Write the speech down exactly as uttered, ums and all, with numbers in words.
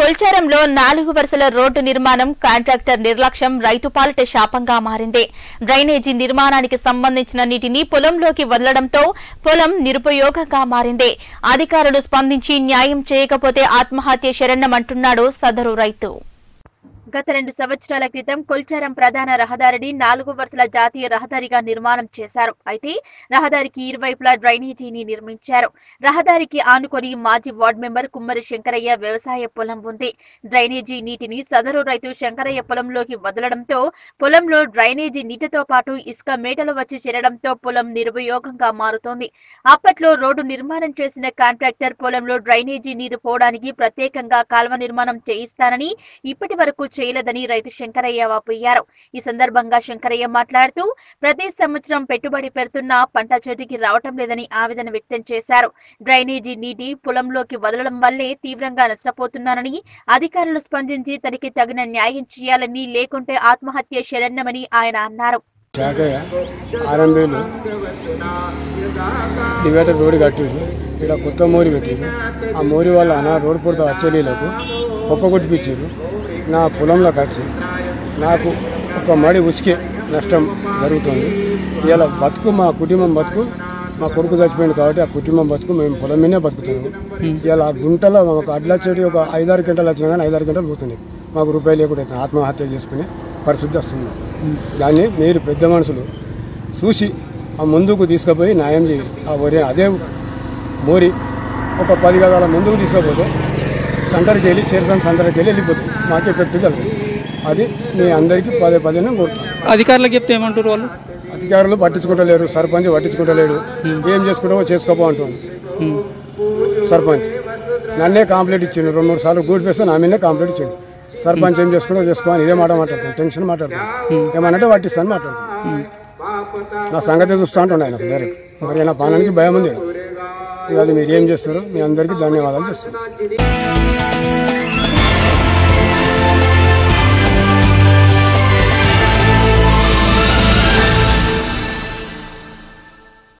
కొల్చారంలో నాలుగు వరుసల రోడ్డు నిర్మాణం కాంట్రాక్టర్ నిర్లక్ష్యం రైతు పాలిట శాపంగా మారింది. డ్రైనేజీ నిర్మాణానికి సంబంధించిన నీటిని పొలంలోకి వదలడంతో పొలం నిరుపయోగంగా మారింది. అధికారులు స్పందించి న్యాయం చేయకపోతే ఆత్మహత్య శరణ్యమంటున్నాడు సదరు రైతు. గత రెండు సంవత్సరాల క్రితం కొల్చారం ప్రధాన రహదారిని నాలుగు వరుసల జాతీయ రహదారిగా నిర్మాణం చేశారు. అయితే రహదారికి ఇరువైపులా డ్రైనేజీని నిర్మించారు. రహదారికి ఆనుకొని మాజీ వార్డు మెంబర్ కుమ్మరి శంకరయ్య వ్యవసాయ పొలం ఉంది. డ్రైనేజీ నీటిని సదరు రైతు శంకరయ్య పొలంలోకి వదలడంతో పొలంలో డ్రైనేజీ నీటితో పాటు ఇసుక మేటలు వచ్చి చేరడంతో పొలం నిరుపయోగంగా మారుతోంది. అప్పట్లో రోడ్డు నిర్మాణం చేసిన కాంట్రాక్టర్ పొలంలో డ్రైనేజీ నీరు పోవడానికి ప్రత్యేకంగా కాల్వ నిర్మాణం చేయిస్తానని ఇప్పటి వరకు చేయలేదని రైతు శంకరయ్య వాపోయారు. ఈ సందర్భంగా శంకరయ్య మాట్లాడుతూ ప్రతి సంవత్సరం పెట్టుబడి పెడుతున్నా పంట చేతికి రావటం లేదని ఆవేదన వ్యక్తం చేశారు. డ్రైనేజీ నీటి పొలంలోకి వదలడం వల్లే తీవ్రంగా నష్టపోతున్నానని అధికారులు స్పందించి తనకి తగిన న్యాయం చేయాలని, లేకుంటే ఆత్మహత్య శరణ్యమని ఆయన అన్నారు. రోడ్డు కట్టిరు, ఇక్కడ కొత్త మోరి పెట్టిరు. ఆ మోరి వల్ల నా రోడ్డు పూర్తి వచ్చేలీలకు ఒక్క కొట్టిపించారు. నా పొలంలోకి వచ్చి నాకు ఒక మడి ఉసికే నష్టం జరుగుతుంది. ఇలా బతుకు మా కుటుంబం బతుకు, మా కొడుకు చచ్చిపోయింది కాబట్టి ఆ కుటుంబం బతుకు మేము పొలం మీదే బతుకుతున్నాము. ఇలా గుంటలో మాకు అడ్ల చెడి ఒక ఐదారు గంటలు వచ్చినా కానీ ఐదారు గంటలు పోతుంది. మాకు రూపాయలు లేకుండా ఆత్మహత్య చేసుకునే పరిస్థితి వస్తుంది. దాన్ని మీరు పెద్ద మనుషులు చూసి ఆ ముందుకు తీసుకుపోయి న్యాయం చేయాలి. ఆ వరి అదే మోరి ఒక పది గదాల ముందుకు తీసుకుపోతే సెంటర్కి వెళ్ళి చేరుసాన్ సెంటర్కి వెళ్ళి వెళ్ళిపోతుంది. మాకే ఎఫెక్ట్ కలుగుతుంది. అది మీ అందరికీ పదే పదే కోరుతాం. అధికారులకు చెప్తే ఏమంటారు వాళ్ళు? అధికారులు పట్టించుకుంటలేరు, సర్పంచ్ పట్టించుకుంటలేడు. ఏం చేసుకుంటావో చేసుకోపో అంటుంది సర్పంచ్. నన్నే కంప్లైంట్ ఇచ్చిండు, రెండు మూడు సార్లు గూడి పేస్తే నా మీదే కంప్లైంట్ ఇచ్చిండు. సర్పంచ్ ఏం చేసుకుంటో చేసుకోవాలి ఇదే మాట మాట్లాడుతాను, టెన్షన్ మాట్లాడతాను. ఏమనంటే పట్టిస్తాను మాట్లాడతాను. నా సంగతి చూస్తూ అంటుండే ఆయన డైరెక్ట్. మరి నా పానానికి భయం ఉంది. అది మీరు ఏం చేస్తారో మీ అందరికీ ధన్యవాదాలు చేస్తాను.